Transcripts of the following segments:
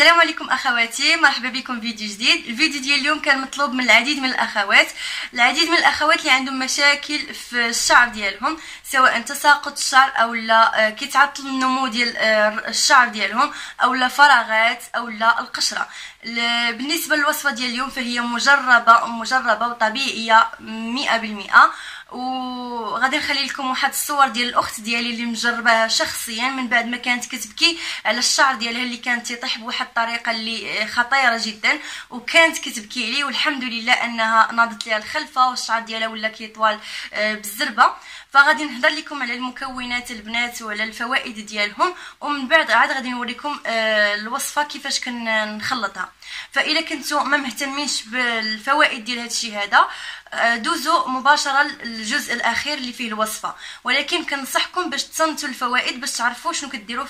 السلام عليكم اخواتي، مرحبا بكم في فيديو جديد. الفيديو ديال اليوم كان مطلوب من العديد من الاخوات اللي عندهم مشاكل في الشعر ديالهم، سواء تساقط الشعر او لا كيتعطل النمو ديال الشعر ديالهم او لا فراغات او لا القشره. بالنسبه للوصفه ديال اليوم فهي مجربه وطبيعيه 100%. وغادي نخلي لكم واحد الصور ديال الاخت ديالي اللي مجرباها شخصيا من بعد ما كانت كتبكي على الشعر ديالها اللي كانت يطيح بواحد الطريقه اللي خطيره جدا، وكانت كتبكي لي والحمد لله انها ناضت ليها الخلفه والشعر ديالها ولا كيطوال بالزربه. فغادي نهضر لكم على المكونات البنات وعلى الفوائد ديالهم، ومن بعد عاد غادي نوريكم الوصفه كيفاش كنخلطها. فإلا كنتو ما مهتمينش بالفوائد ديال هادشي هذا دوزو مباشره للجزء الاخير اللي فيه الوصفه، ولكن كنصحكم باش تصنتوا الفوائد باش تعرفوا شنو كديروا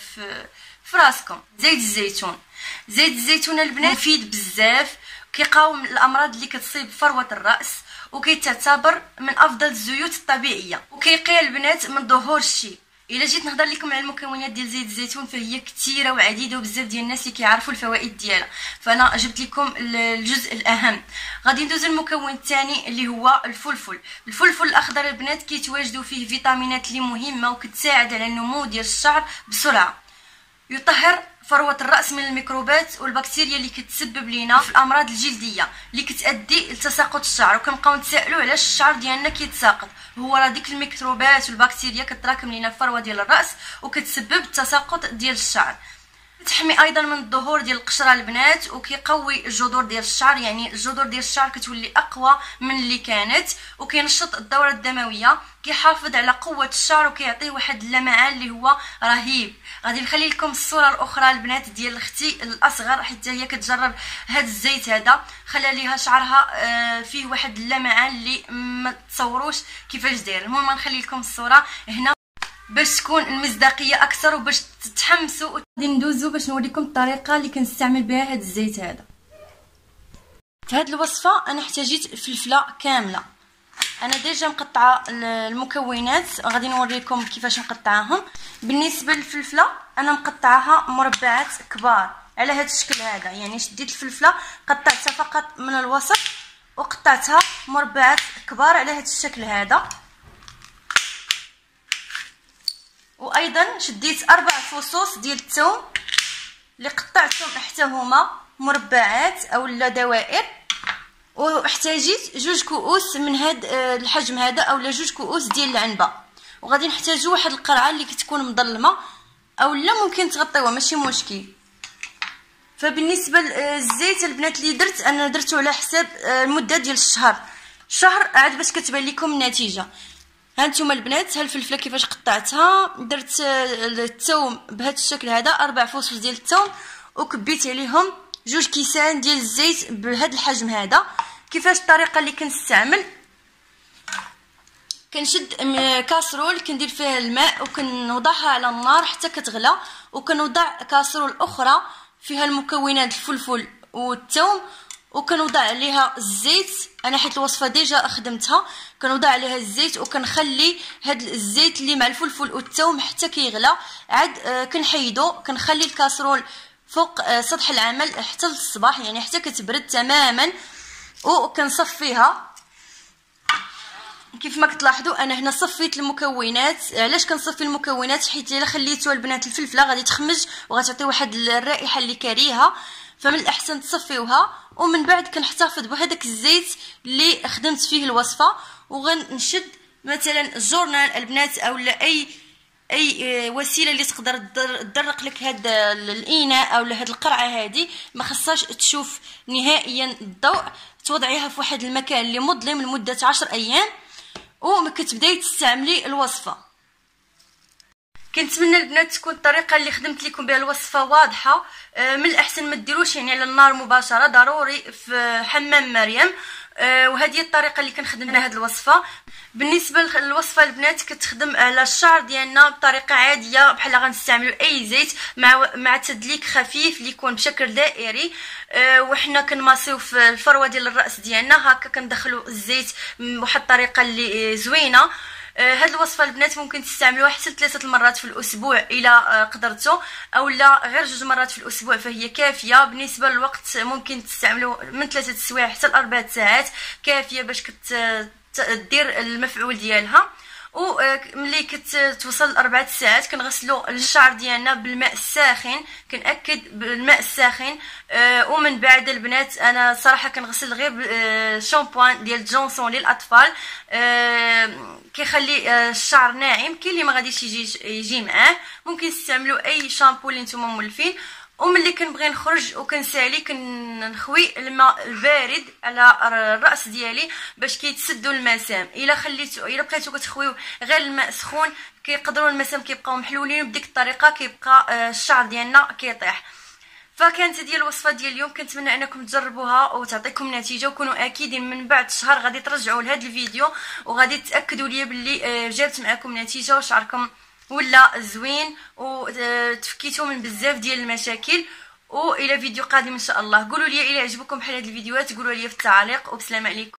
في راسكم. زيت الزيتون البنات مفيد بزاف، كيقاوم الامراض اللي كتصيب فروه الراس، وكيتعتبر من افضل الزيوت الطبيعيه، وكيقي البنات من ظهور الشيب. الا جيت نهضر لكم على المكونات ديال زيت الزيتون فهي كثيره وعديده، وبزاف ديال الناس اللي كيعرفوا الفوائد ديالها، فانا جبت لكم الجزء الاهم. غادي ندوز المكون الثاني اللي هو الفلفل الاخضر البنات، كيتواجدوا فيه فيتامينات اللي مهمه وكتساعد على النمو ديال الشعر بسرعه، يطهر فروة الرأس من الميكروبات والبكتيريا اللي كتسبب لينا في الامراض الجلديه اللي كتؤدي لتساقط الشعر. وكنبقاو نتسائلوا علاش الشعر ديالنا كيتساقط، هو راه ديك الميكروبات والبكتيريا كتراكم لينا الفروه ديال الراس وكتسبب التساقط ديال الشعر. تحمي ايضا من الظهور ديال القشره البنات، وكيقوي الجذور ديال الشعر، يعني الجذور ديال الشعر كتولي اقوى من اللي كانت، وكينشط الدوره الدمويه، كيحافظ على قوه الشعر، وكيعطيه واحد اللمعان اللي هو رهيب. غادي نخلي لكم الصوره الاخرى البنات ديال اختي الاصغر حتى هي كتجرب هذا الزيت هذا، خلى ليها شعرها فيه واحد اللمعان اللي ما تصوروش كيفاش داير. المهم نخلي لكم الصوره هنا باش تكون المصداقيه اكثر وباش تتحمسوا. غادي ندوزو باش نوريكم الطريقه اللي كنستعمل بها هذا الزيت هذا. في هذه الوصفه انا احتاجيت فلفله كامله، انا ديجا مقطعه المكونات، غادي نوريكم كيفاش نقطعهم. بالنسبه للفلفله انا مقطعاها مربعات كبار على هذا الشكل هذا، يعني شديت الفلفله قطعتها فقط من الوسط وقطعتها مربعات كبار على هذا الشكل هذا. وايضا شديت 4 فصوص ديال الثوم اللي قطعتهم حتى هما مربعات او دوائر، واحتاجيت 2 كؤوس من هذا الحجم هذا او 2 كؤوس ديال العنبه. وغادي نحتاجوا واحد القرعه اللي كتكون مظلمه او لا ممكن تغطيوها ماشي مشكل. فبالنسبه للزيت البنات اللي انا درته على حساب المده ديال شهر عاد باش كتبان لكم النتيجه. هانتوما البنات، ها الفلفله كيفاش قطعتها، درت الثوم بهذا الشكل هذا 4 فصوص ديال الثوم، وكبيت عليهم 2 كيسان ديال الزيت بهذا الحجم هذا. كيفاش الطريقه اللي كنستعمل، كنشد كاسرول كندير فيها الماء وكنوضعها على النار حتى كتغلى، وكنوضع كاسرول اخرى فيها المكونات الفلفل والثوم، وكنوضع عليها الزيت. انا حيت الوصفه ديجا خدمتها، كنوضع عليها الزيت وكنخلي هاد الزيت اللي مع الفلفل والثوم حتى كيغلى، عاد كنحيدو، كنخلي الكاسرول فوق سطح العمل حتى للصباح، يعني حتى كتبرد تماما، وكنصفيها. كيف ما كتلاحظوا انا هنا صفيت المكونات. علاش كنصفي المكونات؟ حيت الا خليتوها البنات الفلفله غادي تخمج وغتعطي واحد الرائحه اللي كريهه، فمن الاحسن تصفيوها. ومن بعد كنحتفظ بهذاك الزيت اللي خدمت فيه الوصفه، وغنشد مثلا الجورنال البنات او اي وسيله اللي تقدر تدرق لك هذا الاناء او هذه القرعه هذه، ما خصهاش تشوف نهائيا الضوء، توضعيها في واحد المكان اللي مظلم لمده 10 ايام وكتبداي تستعملي الوصفه. كنتمنى البنات تكون الطريقه اللي خدمت لكم بها الوصفه واضحه. من الاحسن ما ديروش يعني على النار مباشره، ضروري في حمام مريم. وهذه الطريقه اللي كنخدم بها هذه الوصفه. بالنسبه للوصفه البنات كتخدم على الشعر ديالنا بطريقه عاديه، بحال غنستعملوا اي زيت مع تدليك خفيف اللي يكون بشكل دائري. وحنا كنماسيو في الفروه ديال الراس ديالنا هكا، كندخلوا الزيت بواحد الطريقه اللي زوينه. هاد الوصفه البنات ممكن تستعملوها حتى 3 المرات في الاسبوع الا قدرتوا، او لا غير 2 مرات في الاسبوع فهي كافيه. بالنسبه للوقت ممكن تستعملوا من 3 سوايع حتى ل4 ساعات، كافيه باش دير المفعول ديالها. وملي كتوصل ل4 ساعات كنغسلوا الشعر ديالنا بالماء الساخن، كنأكد بالماء الساخن. ومن بعد البنات انا صراحه كنغسل غير شامبوان ديال جونسون للاطفال، كيخلي الشعر ناعم. كاين اللي ما غاديش يجي معاه، ممكن تستعملوا اي شامبو اللي نتوما مولفين. وملي كنبغي نخرج وكنسالي كنخوي الماء البارد على الراس ديالي باش كيتسدوا المسام. الا بقيتو كتخويو غير الماء سخون كيقدروا المسام كيبقاو محلولين، وبديك الطريقه كيبقى الشعر ديالنا كيطيح. فكانت هذه الوصفه ديال اليوم، كنتمنى انكم تجربوها وتعطيكم نتيجه، وكونوا اكيدين من بعد شهر غادي ترجعوا لهذا الفيديو وغادي تاكدوا لي باللي جابت معكم نتيجه وشعركم ولا زوين وتفكيتوا من بزاف ديال المشاكل. والى فيديو قادم ان شاء الله. قولوا لي الى عجبكم بحال هاد الفيديوهات، قولوا لي في التعليق، وبسلامه عليكم.